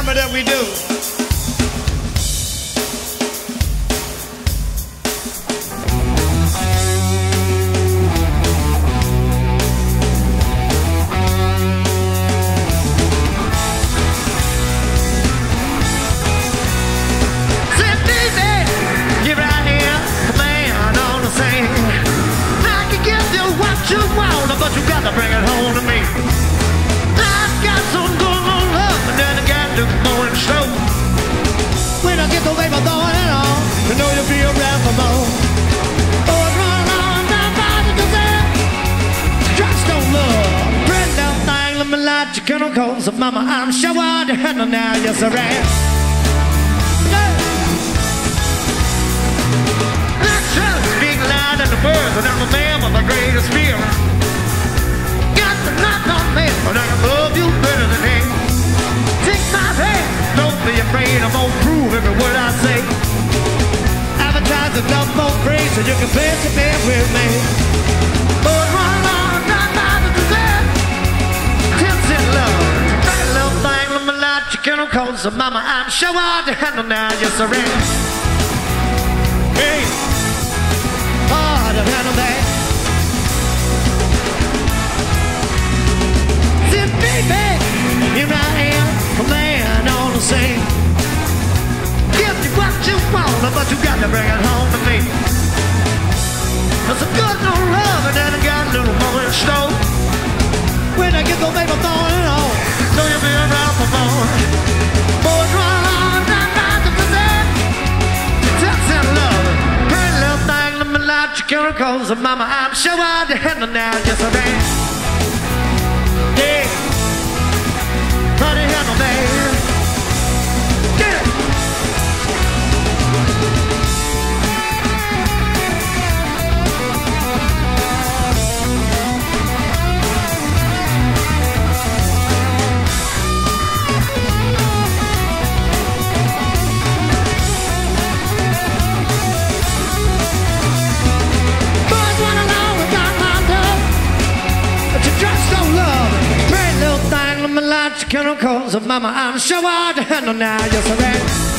remember that we do. But you gotta bring it home to me. I've got some good on love, and then I got to go and show. When I get the way I'm throwing it on, you know you'll be around for more. Oh, I'm running on down by the gazette. Just don't love. Pretty little thing, let me light your chemicals. So mama, I'm sure I'd handle now, yes I am. I try to speak loud in the words, and I'm a man with the greatest fear. Not on me, but I can love you better than him. Take my hand, don't be afraid, I'm gonna prove every word I say. Advertise enough more praise so you can place your man with me. But run on, not by the gazette. Tips in love, that little thing, let me light your chemicals. So mama, I'm sure I'll handle now, yes I am. Hey, hard to handle that. Baby, here I am, a man on the scene. Give you what you want, but you got to bring it home to me. There's a good no love, and then I got a little more in store. When I get the baby throwing it on, know you'll be around for more. Boys run on, not by the gazette. Tips and love, pretty little thing, let me light your chemicals. And mama, I'm sure I'd handle now, yes I am. Yeah. Honey, handle man. Get it. Boys run along without my love, but you just don't love it. Pretty little thing. Chemicals of mama, I'm sure I'd handle now, yes I am.